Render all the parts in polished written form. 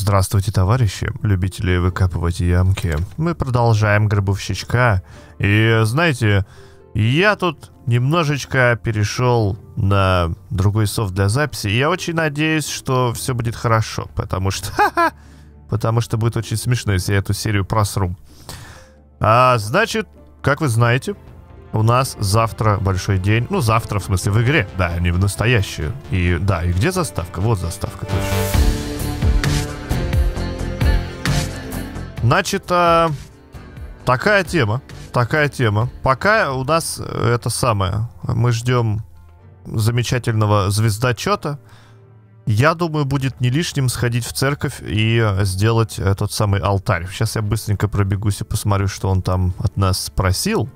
Здравствуйте, товарищи, любители выкапывать ямки. Мы продолжаем гробовщичка. И знаете, я тут немножечко перешел на другой софт для записи. И я очень надеюсь, что все будет хорошо, потому что... Потому что будет очень смешно, если я эту серию просру. Значит, как вы знаете, у нас завтра большой день. Ну, завтра, в смысле, в игре. Да, не в настоящую. И да, и где заставка? Вот заставка, точно. Значит, такая тема. Пока у нас это самое. Мы ждем замечательного звездочета. Я думаю, будет не лишним сходить в церковь и сделать тот самый алтарь. Сейчас я быстренько пробегусь и посмотрю, что он там от нас спросил.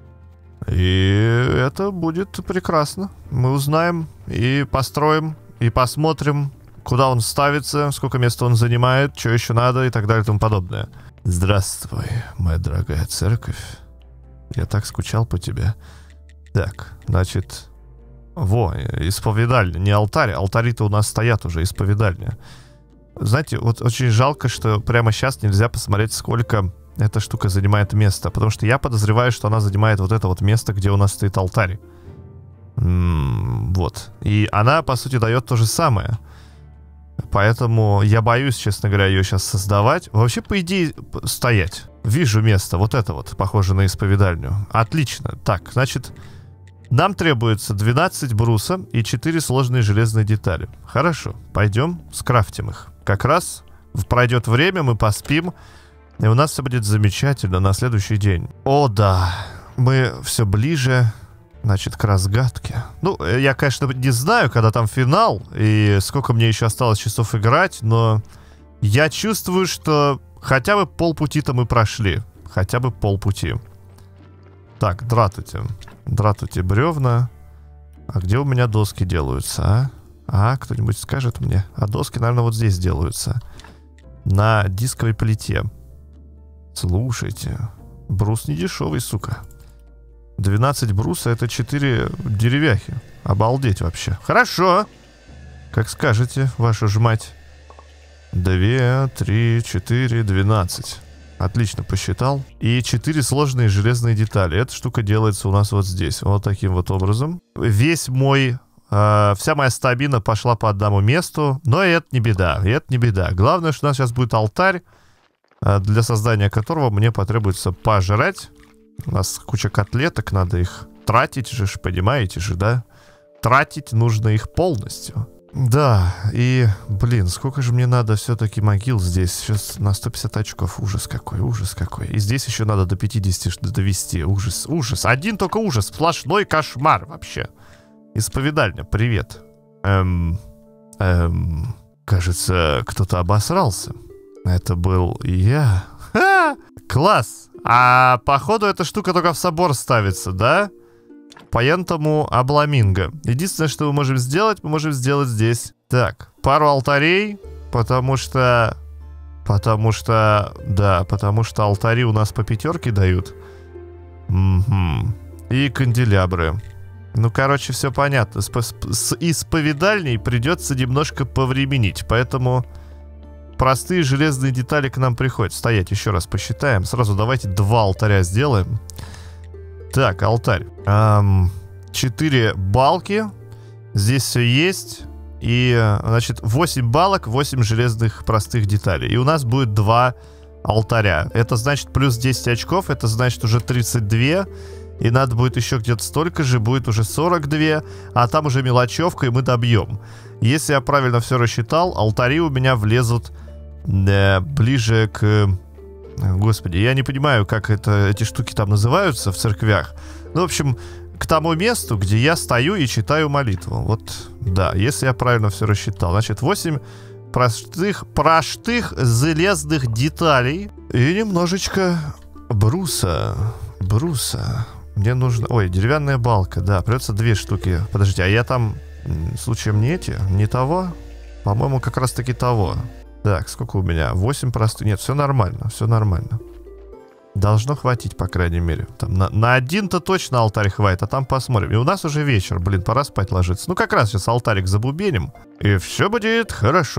И это будет прекрасно. Мы узнаем и построим, и посмотрим, куда он ставится, сколько места он занимает, что еще надо и так далее и тому подобное. Здравствуй, моя дорогая церковь. Я так скучал по тебе. Так, значит... Во, исповедальня, не алтарь. Алтари-то у нас стоят уже, исповедальня. Знаете, вот очень жалко, что прямо сейчас нельзя посмотреть, сколько эта штука занимает места. Потому что я подозреваю, что она занимает вот это вот место, где у нас стоит алтарь. Вот. И она, по сути, дает то же самое. Поэтому я боюсь, честно говоря, ее сейчас создавать. Вообще, по идее, стоять. Вижу место, вот это вот, похоже на исповедальню. Отлично. Так, значит... Нам требуется 12 бруса и 4 сложные железные детали. Хорошо, пойдем скрафтим их. Как раз пройдет время, мы поспим, и у нас все будет замечательно на следующий день. О да, мы все ближе, значит, к разгадке. Ну, я, конечно, не знаю, когда там финал, и сколько мне еще осталось часов играть, но я чувствую, что хотя бы полпути-то мы прошли. Хотя бы полпути. Так, дратути бревна. А где у меня доски делаются, кто-нибудь скажет мне? А доски, наверное, вот здесь делаются. На дисковой плите. Слушайте. Брус не дешевый, сука. 12 бруса — это 4 деревяхи. Обалдеть вообще. Хорошо. Как скажете, вашу ж мать. 2, 3, 4, 12. Отлично посчитал. И 4 сложные железные детали. Эта штука делается у нас вот здесь. Вот таким вот образом. Весь мой... вся моя стабина пошла по одному месту. Но это не беда. Главное, что у нас сейчас будет алтарь, для создания которого мне потребуется пожрать. У нас куча котлеток. Надо их тратить же, понимаете же, да? Тратить нужно их полностью. Да, и, блин, сколько же мне надо все-таки могил здесь. Сейчас на 150 очков. Ужас какой. И здесь еще надо до 50 довести. Ужас. Один только ужас. Сплошной кошмар вообще. Исповедальня, привет. Кажется, кто-то обосрался. Это был я. Ха! Класс. А походу эта штука только в собор ставится, да? Поэтому обламинго. Единственное, что мы можем сделать здесь. Так, пару алтарей, потому что алтари у нас по 5 дают. И канделябры. Ну, короче, все понятно. С исповедальней придется немножко повременить, поэтому простые железные детали к нам приходят. Стоять, еще раз посчитаем. Сразу давайте 2 алтаря сделаем. Так, алтарь. 4 балки. Здесь все есть. И, значит, 8 балок, 8 железных простых деталей. И у нас будет 2 алтаря. Это значит плюс 10 очков. Это значит уже 32. И надо будет еще где-то столько же. Будет уже 42. А там уже мелочевка, и мы добьем. Если я правильно все рассчитал, алтари у меня влезут ближе к... Господи, я не понимаю, как эти штуки там называются в церквях. Ну, в общем, к тому месту, где я стою и читаю молитву. Вот, да, если я правильно все рассчитал. Значит, 8 простых железных деталей и немножечко бруса. Мне нужно... Ой, деревянная балка, да, придется 2 штуки. Подождите, а я там случаем не того? По-моему, как раз-таки того. Так, сколько у меня? 8 простых. Нет, все нормально. Должно хватить, по крайней мере. Там на один-то точно алтарь хватит, а там посмотрим. И у нас уже вечер, блин, пора спать ложиться. Ну, как раз сейчас алтарик забубеним, и все будет хорошо.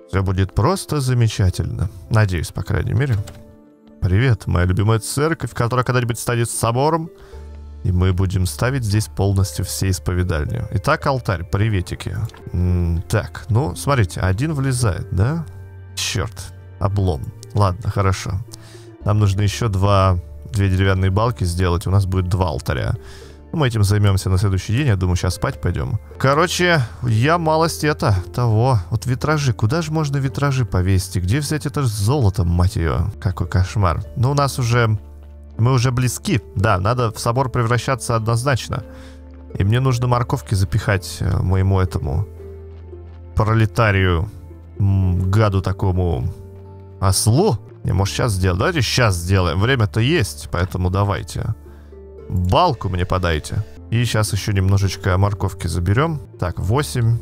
Все будет просто замечательно. Надеюсь, по крайней мере. Привет, моя любимая церковь, которая когда-нибудь станет собором. И мы будем ставить здесь полностью все исповедальни. Итак, алтарь, приветики. Так, ну, смотрите, один влезает, да? Черт, облом. Ладно, хорошо. Нам нужно еще две деревянные балки сделать. У нас будет 2 алтаря. Мы этим займемся на следующий день. Я думаю, сейчас спать пойдем. Короче, я малость того. Вот витражи. Куда же можно витражи повесить? Где взять это золото, мать ее? Какой кошмар. Ну, у нас уже... Мы уже близки. Да, надо в собор превращаться однозначно. И мне нужно морковки запихать моему этому пролетарию, гаду такому ослу. Не, может, сейчас сделать? Давайте сейчас сделаем. Время-то есть, поэтому давайте. Балку мне подайте. И сейчас еще немножечко морковки заберем. Так, 8,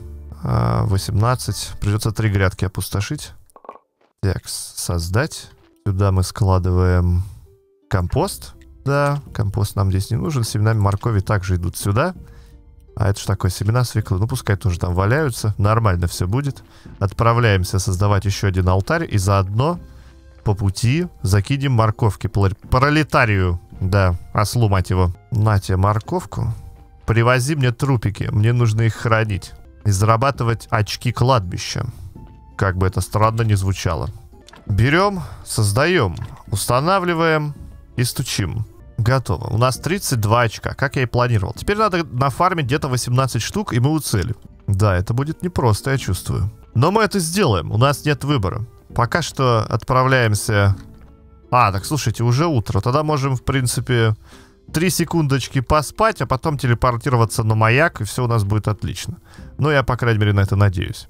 18. Придется 3 грядки опустошить. Так, создать. Сюда мы складываем компост. Да, компост нам здесь не нужен. Семена моркови также идут сюда. А это что такое? Семена свеклы. Ну, пускай тоже там валяются. Нормально все будет. Отправляемся создавать еще один алтарь. И заодно по пути закинем морковки пролетарию. Да, ослу, мать его. На тебе морковку. Привози мне трупики. Мне нужно их хранить. И зарабатывать очки кладбища. Как бы это странно ни звучало. Берем, создаем, устанавливаем и стучим. Готово. У нас 32 очка, как я и планировал. Теперь надо нафармить где-то 18 штук, и мы у цели. Да, это будет непросто, я чувствую. Но мы это сделаем. У нас нет выбора. Пока что отправляемся... А, так слушайте, уже утро. Тогда можем, в принципе, 3 секундочки поспать, а потом телепортироваться на маяк, и все у нас будет отлично. Ну, я, по крайней мере, на это надеюсь.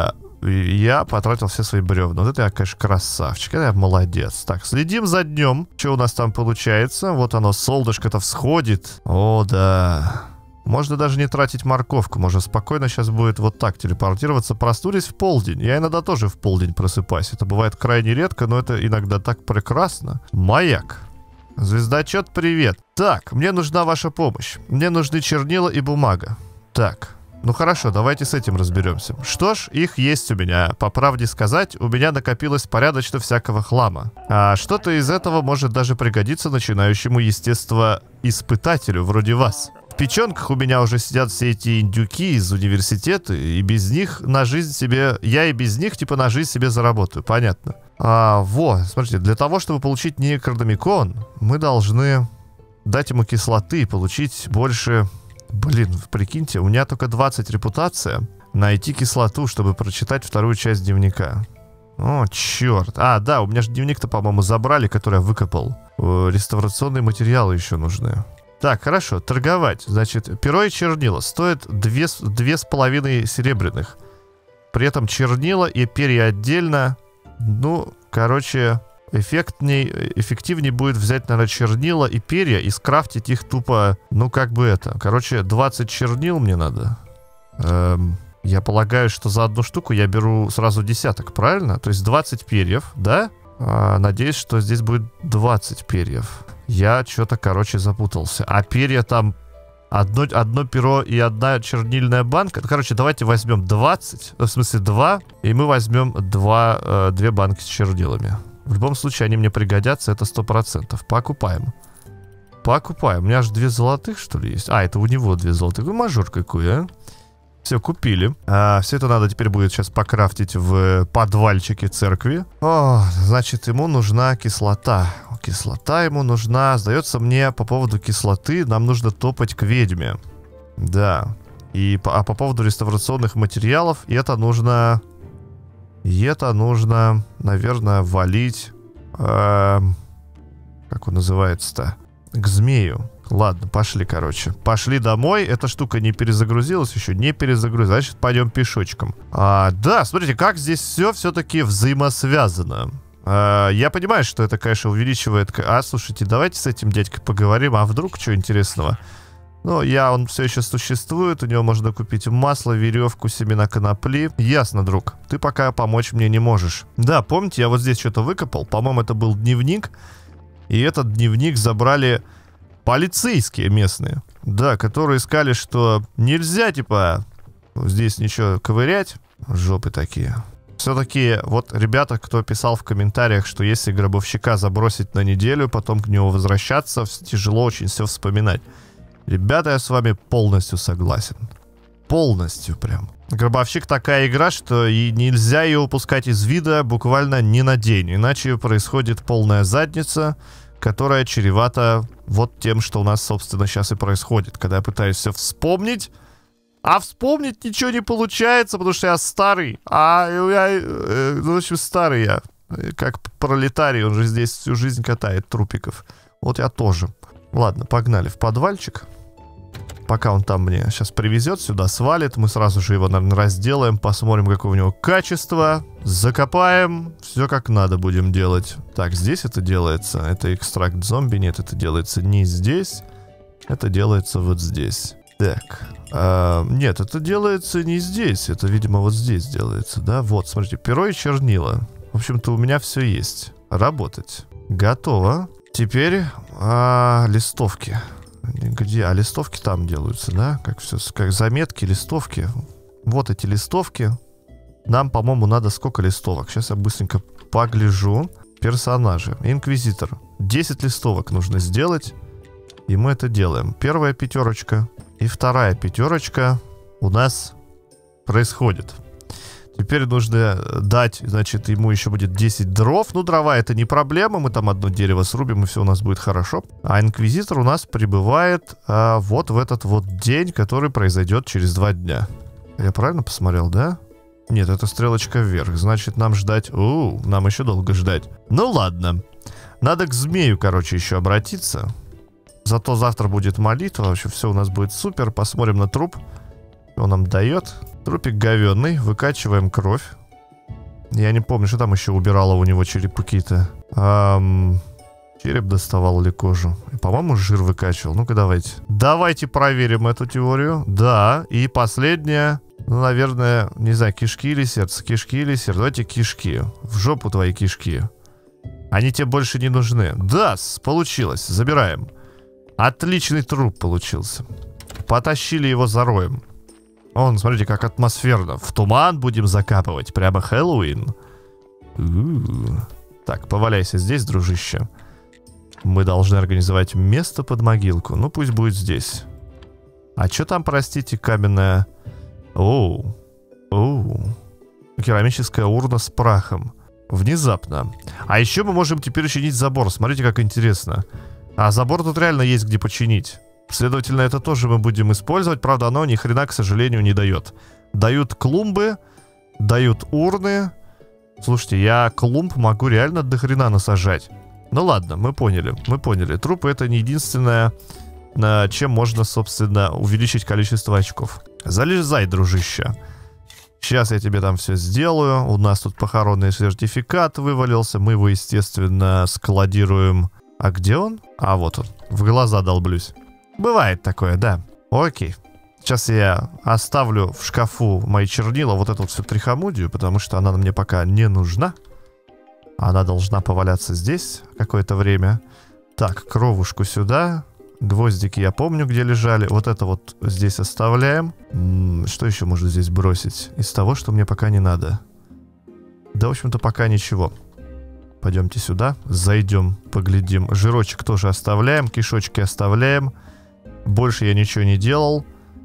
Я потратил все свои бревна. Вот это я, конечно, красавчик. Это я молодец. Так, следим за днем. Что у нас там получается? Вот оно, солнышко-то всходит. О, да. Можно даже не тратить морковку. Можно спокойно сейчас будет вот так телепортироваться. Проснулись в полдень. Я иногда тоже в полдень просыпаюсь. Это бывает крайне редко, но это иногда так прекрасно. Маяк. Звездочет, привет. Так, мне нужна ваша помощь. Мне нужны чернила и бумага. Так. Ну хорошо, давайте с этим разберемся. Что ж, их есть у меня. По правде сказать, у меня накопилось порядочно всякого хлама. А что-то из этого может даже пригодиться начинающему естествоиспытателю вроде вас. В печенках у меня уже сидят все эти индюки из университета, и без них на жизнь себе... Я и без них типа на жизнь себе заработаю, понятно. Смотрите, для того, чтобы получить некрономикон, мы должны дать ему кислоты и получить больше... Блин, прикиньте, у меня только 20 репутация. Найти кислоту, чтобы прочитать 2-ю часть дневника. О, черт. А, да, у меня же дневник-то, по-моему, забрали, который я выкопал. Реставрационные материалы еще нужны. Так, хорошо, торговать. Значит, перо и чернила стоят 2,5 серебряных. При этом чернила и перья отдельно. Ну, короче... Эффективнее будет взять, наверное, чернила и перья и скрафтить их тупо, ну, как бы это. Короче, 20 чернил мне надо. Я полагаю, что за одну штуку я беру сразу десяток, правильно? То есть 20 перьев, да? Надеюсь, что здесь будет 20 перьев. Я что-то, короче, запутался. А перья там... Одно перо и 1 чернильная банка. Короче, давайте возьмем 20, в смысле 2, и мы возьмем 2 банки с чернилами. В любом случае, они мне пригодятся, это 100%. Покупаем. Покупаем. У меня аж 2 золотых, что ли, есть? А, это у него 2 золотых. Ну, мажор какой, а? Все, купили. Все это надо теперь будет сейчас покрафтить в подвальчике церкви. О, значит, ему нужна кислота. Кислота ему нужна. Сдается мне, по поводу кислоты нам нужно топать к ведьме. Да. А по поводу реставрационных материалов, это нужно... наверное, валить... как он называется-то? К змею. Ладно, пошли, короче. Пошли домой. Эта штука не перезагрузилась еще. Не перезагрузилась. Значит, пойдем пешочком. Да, смотрите, как здесь все-таки взаимосвязано. Я понимаю, что это, конечно, увеличивает... слушайте, давайте с этим дядькой поговорим. А вдруг что интересного? Ну, он все еще существует, у него можно купить масло, веревку, семена конопли. Ясно, друг, ты пока помочь мне не можешь. Да, помните, я вот здесь что-то выкопал, по-моему, это был дневник. И этот дневник забрали полицейские местные. Да, которые искали, что нельзя, типа, здесь ничего ковырять. Жопы такие. Все-таки вот ребята, кто писал в комментариях, что если гробовщика забросить на неделю, потом к нему возвращаться, тяжело очень все вспоминать. Ребята, я с вами полностью согласен. Полностью прям. Гробовщик такая игра, что и нельзя ее упускать из вида буквально ни на день. Иначе происходит полная задница, которая чревата вот тем, что у нас, собственно, сейчас и происходит. Когда я пытаюсь все вспомнить, а вспомнить ничего не получается, потому что я старый. В общем, старый я. Как пролетарий, он же здесь всю жизнь катает трупиков. Вот я тоже. Ладно, погнали в подвальчик. Пока он там мне сейчас привезет сюда, свалит, мы сразу же его, наверное, разделаем, посмотрим, какое у него качество, закопаем, все как надо будем делать. Так, здесь это делается, это экстракт зомби, нет, это делается не здесь, это делается вот здесь. Так, нет, это делается не здесь, это, видимо, вот здесь делается, да? Вот, смотрите, перо и чернила. В общем-то, у меня все есть. Работать. Готово. Теперь листовки. Где? А листовки там делаются, да? Как все, как заметки, листовки. Вот эти листовки. Нам, по-моему, надо сколько листовок? Сейчас я быстренько погляжу. Персонажи. Инквизитор. 10 листовок нужно сделать. И мы это делаем. Первая пятерочка и вторая пятерочка у нас происходит. Теперь нужно дать, значит, ему еще будет 10 дров. Ну, дрова это не проблема, мы там одно дерево срубим, и все у нас будет хорошо. А инквизитор у нас прибывает вот в этот вот день, который произойдет через 2 дня. Я правильно посмотрел, да? Нет, это стрелочка вверх. Значит, нам ждать... нам еще долго ждать. Ну, ладно. Надо к змею, короче, еще обратиться. Зато завтра будет молитва. Вообще, все у нас будет супер. Посмотрим на труп. Что он нам дает. Трупик говенный. Выкачиваем кровь. Я не помню, что там еще убирало у него черепки-то. Череп доставал или кожу? По-моему, жир выкачивал. Ну-ка, давайте. Давайте проверим эту теорию. Да. И последняя. Ну, наверное, не знаю, кишки или сердце. Кишки или сердце. Давайте кишки. В жопу твои кишки. Они тебе больше не нужны. Да, получилось. Забираем. Отличный труп получился. Потащили его за роем. Вон, смотрите, как атмосферно. В туман будем закапывать. Прямо Хэллоуин. Так, поваляйся здесь, дружище. Мы должны организовать место под могилку. Ну, пусть будет здесь. А что там, простите, каменная... Керамическая урна с прахом. Внезапно. А еще мы можем теперь чинить забор. Смотрите, как интересно. А забор тут реально есть где починить. Следовательно, это тоже мы будем использовать. Правда, оно ни хрена, к сожалению, не дает. Дают клумбы, дают урны. Слушайте, я клумб могу реально до хрена насажать. Ну ладно, мы поняли, мы поняли. Трупы — это не единственное, чем можно, собственно, увеличить количество очков. Залезай, дружище. Сейчас я тебе там все сделаю. У нас тут похоронный сертификат вывалился. Мы его, естественно, складируем. А где он? А, вот он. В глаза долблюсь. Бывает такое, да. Окей. Сейчас я оставлю в шкафу мои чернила, вот эту вот всю трихомудию, потому что она мне пока не нужна. Она должна поваляться здесь какое-то время. Так, кровушку сюда. Гвоздики я помню, где лежали. Вот это вот здесь оставляем. Что еще можно здесь бросить? Из того, что мне пока не надо. Да, в общем-то, пока ничего. Пойдемте сюда. Зайдем, поглядим. Жирочек тоже оставляем. Кишочки оставляем. Больше я ничего не делал.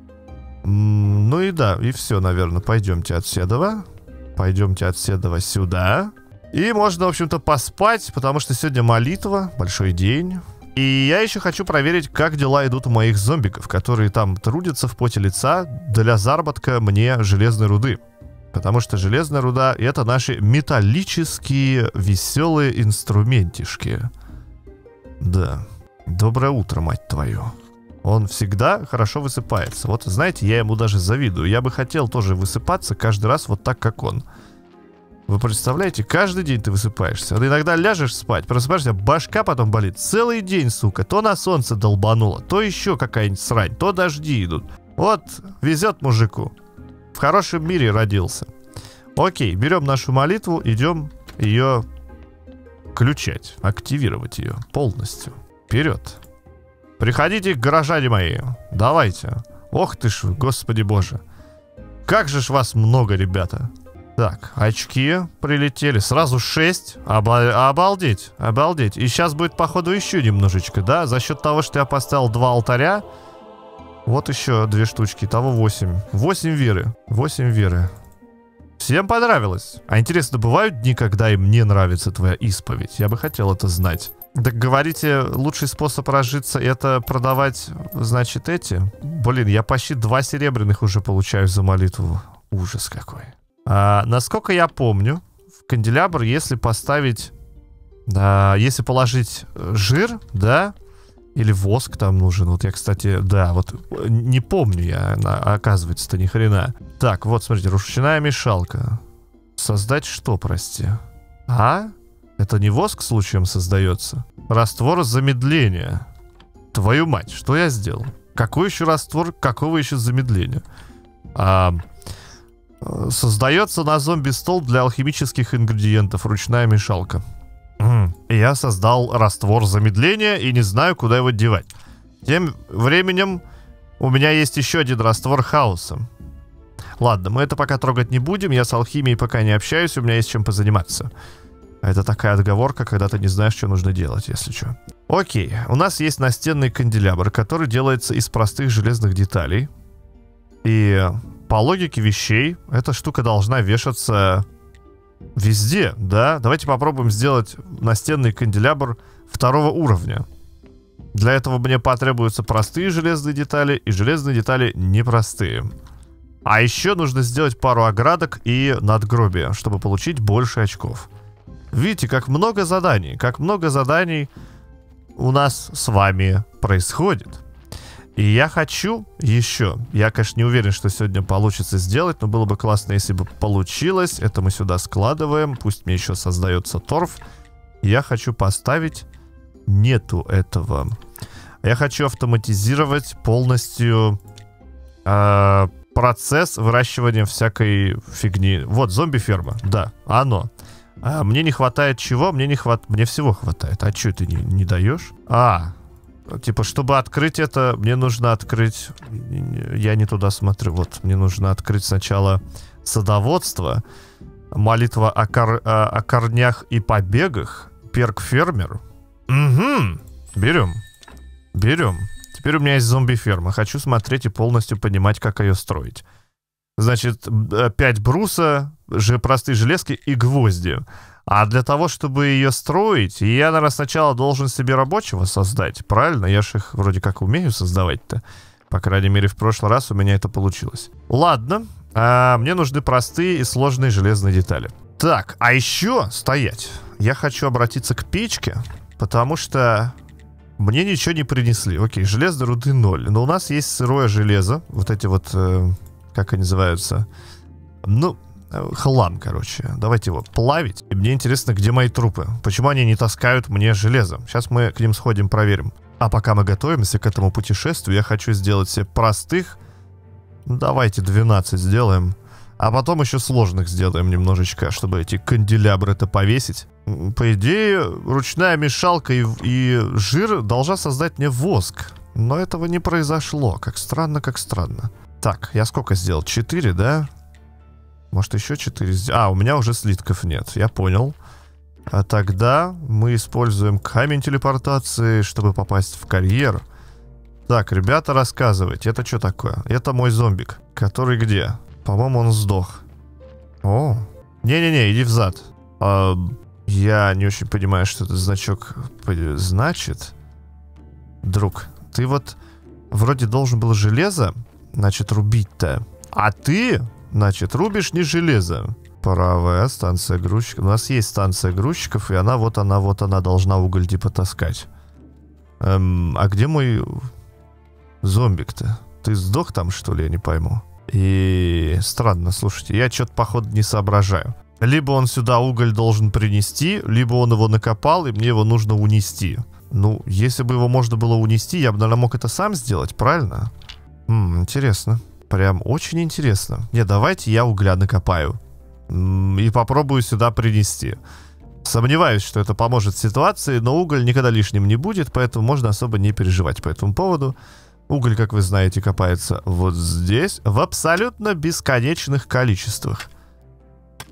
Ну и да, и все, наверное. Пойдемте от Седова. Пойдемте от Седова сюда. И можно, в общем-то, поспать, потому что сегодня молитва, большой день. И я еще хочу проверить, как дела идут у моих зомбиков, которые там трудятся в поте лица для заработка мне железной руды. Потому что железная руда — это наши металлические веселые инструментишки. Да. Доброе утро, мать твою. Он всегда хорошо высыпается. Вот, знаете, я ему даже завидую. Я бы хотел тоже высыпаться каждый раз вот так, как он. Вы представляете, каждый день ты высыпаешься. А иногда ляжешь спать, просыпаешься, башка потом болит. Целый день, сука. То на солнце долбануло, то еще какая-нибудь срань, то дожди идут. Вот, везет мужику. В хорошем мире родился. Окей, берем нашу молитву, идем ее включать, активировать ее полностью. Вперед. Приходите, горожане мои. Давайте. Ох ты ж, господи боже. Как же ж вас много, ребята. Так, очки прилетели. Сразу 6. Обалдеть, обалдеть. И сейчас будет, походу, еще немножечко, да? За счет того, что я поставил 2 алтаря. Вот еще 2 штучки. Итого 8. 8 веры. 8 веры. Всем понравилось. А интересно, бывают дни, когда им не нравится твоя исповедь? Я бы хотел это знать. Так говорите, лучший способ разжиться — это продавать, значит, эти? Блин, я почти 2 серебряных уже получаю за молитву. Ужас какой. Насколько я помню, в канделябр, если поставить... если положить жир, да, или воск там нужен. Вот я, кстати, да, вот не помню я, оказывается-то ни хрена. Так, вот, смотрите, ручная мешалка. Создать что, прости? Это не воск случаем создается? Раствор замедления. Твою мать, что я сделал? Какой еще раствор, какого еще замедления? Создается на зомби-стол для алхимических ингредиентов. Ручная мешалка. Я создал раствор замедления и не знаю, куда его девать. Тем временем у меня есть еще один раствор хаоса. Ладно, мы это пока трогать не будем. Я с алхимией пока не общаюсь, у меня есть чем позаниматься. Это такая отговорка, когда ты не знаешь, что нужно делать, если что. Окей, у нас есть настенный канделябр, который делается из простых железных деталей. И по логике вещей, эта штука должна вешаться везде, да? Давайте попробуем сделать настенный канделябр 2-го уровня. Для этого мне потребуются простые железные детали и железные детали непростые. А еще нужно сделать пару оградок и надгробия, чтобы получить больше очков. Видите, как много заданий у нас с вами происходит. И я хочу еще, я, конечно, не уверен, что сегодня получится сделать, но было бы классно, если бы получилось. Это мы сюда складываем, пусть мне еще создается торф. Я хочу поставить, нету этого. Я хочу автоматизировать полностью процесс выращивания всякой фигни. Вот, зомби-ферма, да, оно. Мне не хватает чего? Мне всего хватает. А что ты не даешь? Типа, чтобы открыть это, мне нужно открыть... Я не туда смотрю. Вот, мне нужно открыть сначала садоводство, молитва о корнях и побегах, перк фермер. Угу. Берем. Теперь у меня есть зомби-ферма. Хочу смотреть и полностью понимать, как ее строить. Значит, 5 бруса, простые железки и гвозди. А для того, чтобы ее строить, я, наверное, сначала должен себе рабочего создать. Правильно? Я же их вроде как умею создавать-то. По крайней мере, в прошлый раз у меня это получилось. Ладно. Мне нужны простые и сложные железные детали. Так, а еще стоять. Я хочу обратиться к печке, потому что мне ничего не принесли. Окей, железной руды 0. Но у нас есть сырое железо. Вот эти вот... как они называются? Ну, хлам, короче. Давайте его плавить. И мне интересно, где мои трупы. Почему они не таскают мне железо? Сейчас мы к ним сходим, проверим. А пока мы готовимся к этому путешествию, я хочу сделать себе простых. Давайте 12 сделаем. А потом еще сложных сделаем немножечко, чтобы эти канделябры-то повесить. По идее, ручная мешалка и жир должна создать мне воск. Но этого не произошло. Как странно, как странно. Так, я сколько сделал? 4, да? Может, еще 4 сделать? У меня уже слитков нет, я понял. А тогда мы используем камень телепортации, чтобы попасть в карьер. Так, ребята, рассказывайте. Это что такое? Это мой зомбик. Который где? По-моему, он сдох. О. Не-не-не, иди взад. Я не очень понимаю, что этот значок значит. Друг, ты вот вроде должен был железо, значит, рубить-то. А ты, значит, рубишь не железо. Правая станция грузчиков. У нас есть станция грузчиков, и она должна уголь типа таскать. А где мой зомбик-то? Ты сдох там, что ли? Я не пойму. И странно, слушайте, я что-то, походу, не соображаю. Либо он сюда уголь должен принести, либо он его накопал, и мне его нужно унести. Ну, если бы его можно было унести, я бы, наверное, мог это сам сделать, правильно? Интересно. Прям очень интересно. Не, давайте я угля накопаю. И попробую сюда принести. Сомневаюсь, что это поможет ситуации, но уголь никогда лишним не будет, поэтому можно особо не переживать по этому поводу. Уголь, как вы знаете, копается вот здесь в абсолютно бесконечных количествах.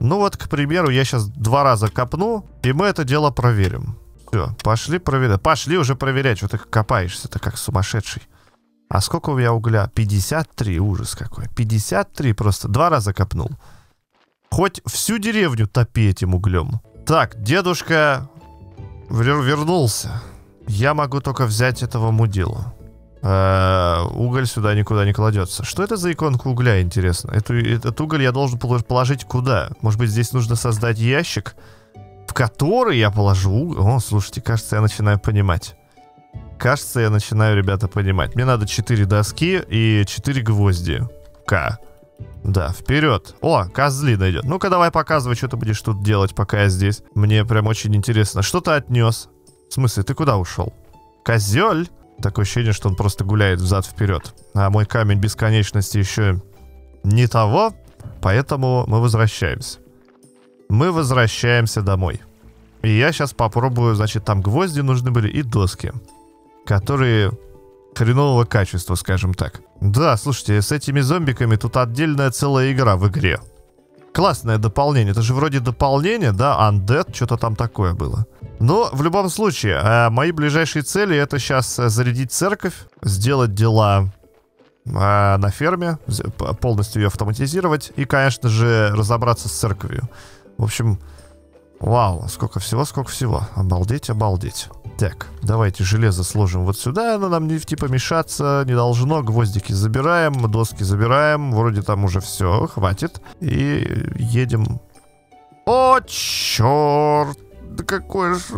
Ну вот, к примеру, я сейчас 2 раза копну, и мы это дело проверим. Все, пошли проверять. Пошли уже проверять, что ты копаешься-то как сумасшедший. А сколько у меня угля? 53, ужас какой. 53 просто, 2 раза копнул. Хоть всю деревню топи этим углем. Так, дедушка вернулся. Я могу только взять этого мудилу. Уголь сюда никуда не кладется. Что это за иконка угля, интересно? Этот уголь я должен положить куда? Может быть, здесь нужно создать ящик, в который я положу уголь? О, слушайте, кажется, я начинаю понимать. Кажется, я начинаю, ребята, понимать. Мне надо 4 доски и 4 гвозди. Да, вперед. О, козли найдет. Ну-ка, давай показывай, что ты будешь тут делать, пока я здесь. Мне прям очень интересно. Что ты отнес? В смысле, ты куда ушел? Козель? Такое ощущение, что он просто гуляет взад-вперед. А мой камень бесконечности еще не того, поэтому мы возвращаемся. Мы возвращаемся домой. И я сейчас попробую, значит, там гвозди нужны были и доски, которые хренового качества, скажем так. Да, слушайте, с этими зомбиками тут отдельная целая игра в игре. Классное дополнение. Это же вроде дополнение, да? Undead, что-то там такое было. Но в любом случае, мои ближайшие цели — это сейчас зарядить церковь, сделать дела на ферме, полностью ее автоматизировать и, конечно же, разобраться с церковью. В общем, вау, сколько всего. Обалдеть, обалдеть. Так, давайте железо сложим вот сюда, оно нам типа мешаться не должно. Гвоздики забираем, доски забираем. Вроде там уже все, хватит. И едем. О, черт! Да какой же...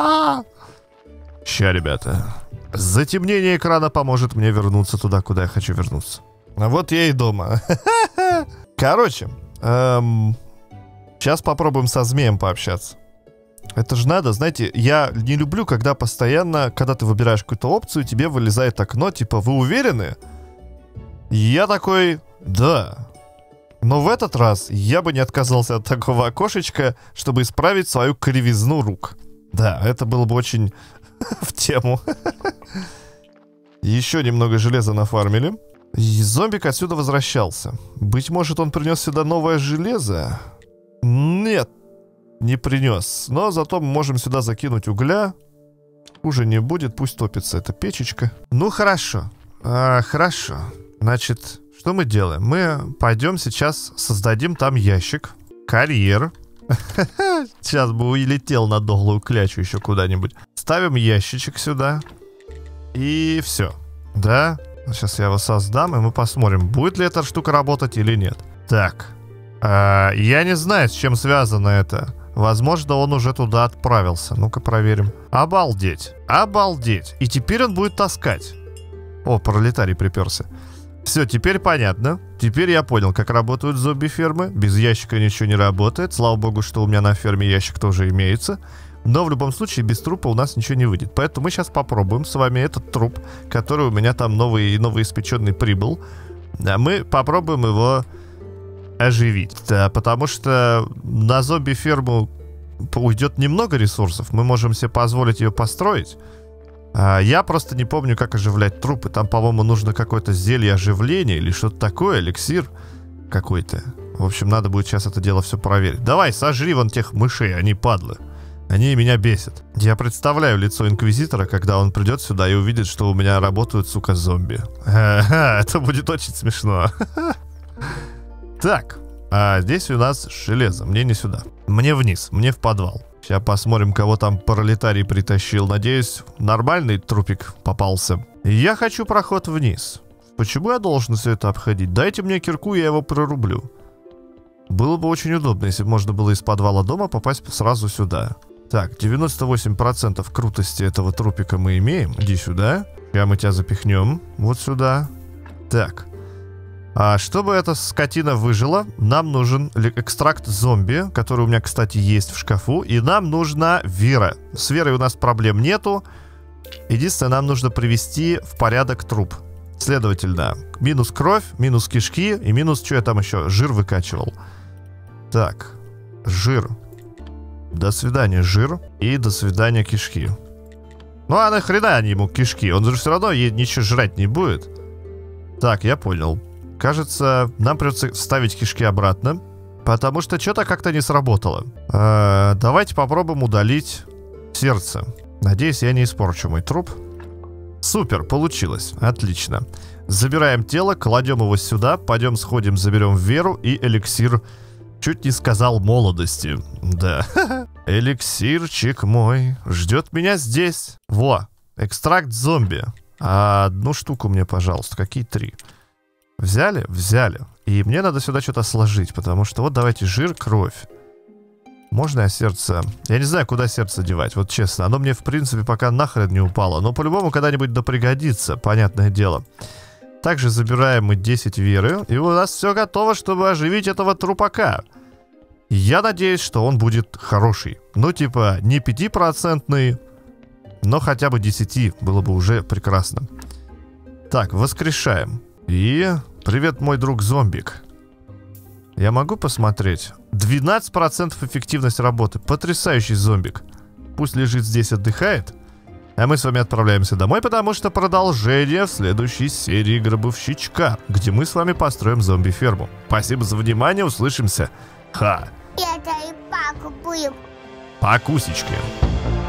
Ща, ребята. Затемнение экрана поможет мне вернуться туда, куда я хочу вернуться. А вот я и дома. Короче, сейчас попробуем со змеем пообщаться. Это же надо, знаете, я не люблю, когда постоянно, когда ты выбираешь какую-то опцию, тебе вылезает окно, типа, вы уверены? И я такой, да. Но в этот раз я бы не отказался от такого окошечка, чтобы исправить свою кривизну рук. Да, это было бы очень в тему. Еще немного железа нафармили. И зомбик отсюда возвращался. Быть может, он принес сюда новое железо? Нет. Не принес. Но зато мы можем сюда закинуть угля. Хуже не будет, пусть топится эта печечка. Ну, хорошо. Хорошо. Значит, что мы делаем? Мы пойдем сейчас создадим там ящик. Карьер. Сейчас бы улетел на доглую клячу еще куда-нибудь. Ставим ящичек сюда. И все. Да? Сейчас я его создам, и мы посмотрим, будет ли эта штука работать или нет. Так. Я не знаю, с чем связано это. Возможно, он уже туда отправился. Ну-ка проверим. Обалдеть. Обалдеть. И теперь он будет таскать. О, пролетарий приперся. Все, теперь понятно. Теперь я понял, как работают зомби-фермы. Без ящика ничего не работает. Слава богу, что у меня на ферме ящик тоже имеется. Но в любом случае без трупа у нас ничего не выйдет. Поэтому мы сейчас попробуем с вами этот труп, который у меня там новоиспеченный прибыл. Мы попробуем его оживить. Да, потому что на зомби-ферму уйдет немного ресурсов. Мы можем себе позволить ее построить. Я просто не помню, как оживлять трупы. Там, по-моему, нужно какое-то зелье оживления или что-то такое, эликсир какой-то. В общем, надо будет сейчас это дело все проверить. Давай, сожри вон тех мышей, они падлы. Они меня бесят. Я представляю лицо инквизитора, когда он придет сюда и увидит, что у меня работают, сука, зомби. Это будет очень смешно. Так, здесь у нас железо. Мне не сюда. Мне вниз, мне в подвал. Сейчас посмотрим, кого там пролетарий притащил. Надеюсь, нормальный трупик попался. Я хочу проход вниз. Почему я должен все это обходить? Дайте мне кирку, я его прорублю. Было бы очень удобно, если бы можно было из подвала дома попасть сразу сюда. Так, 98% крутости этого трупика мы имеем. Иди сюда. Сейчас мы тебя запихнем вот сюда. Так. Чтобы эта скотина выжила, нам нужен экстракт зомби, который у меня, кстати, есть в шкафу. И нам нужна вера. С верой у нас проблем нету. Единственное, нам нужно привести в порядок труп. Следовательно, минус кровь, минус кишки и минус, что я там еще, жир выкачивал. Так, жир. До свидания, жир. И до свидания, кишки. Ну а нахрена они ему кишки? Он же все равно ничего жрать не будет. Так, я понял. Кажется, нам придется вставить кишки обратно. потому что что-то как-то не сработало. Давайте попробуем удалить сердце. Надеюсь, я не испорчу мой труп. Супер, получилось. Отлично. Забираем тело, кладем его сюда. Пойдем сходим, заберем веру и эликсир. Чуть не сказал молодости. Да. Эликсирчик мой ждет меня здесь. Во, экстракт зомби. Одну штуку мне, пожалуйста. Какие 3? Взяли? Взяли. И мне надо сюда что-то сложить, потому что вот давайте жир, кровь. Можно я сердце... Я не знаю, куда сердце девать, вот честно. Оно мне, в принципе, пока нахрен не упало. Но по-любому когда-нибудь да пригодится, понятное дело. Также забираем мы 10 веры. И у нас все готово, чтобы оживить этого трупака. Я надеюсь, что он будет хороший. Ну, типа, не 5%, но хотя бы 10 было бы уже прекрасно. Так, воскрешаем. И... Привет, мой друг зомбик. Я могу посмотреть? 12% эффективность работы. Потрясающий зомбик. Пусть лежит здесь, отдыхает. А мы с вами отправляемся домой, потому что продолжение в следующей серии Гробовщичка, где мы с вами построим зомби-ферму. Спасибо за внимание, услышимся. Ха! Это и паку будем. Покусечки.